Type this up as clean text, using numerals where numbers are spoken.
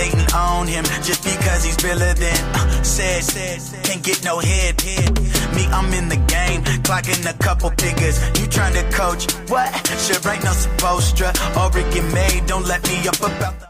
hating on him just because he's realer than said. Can't get no head. Me, I'm in the game, clocking a couple figures. You trying to coach? What? Sure ain't no supposed to. Already get made, don't let me up about the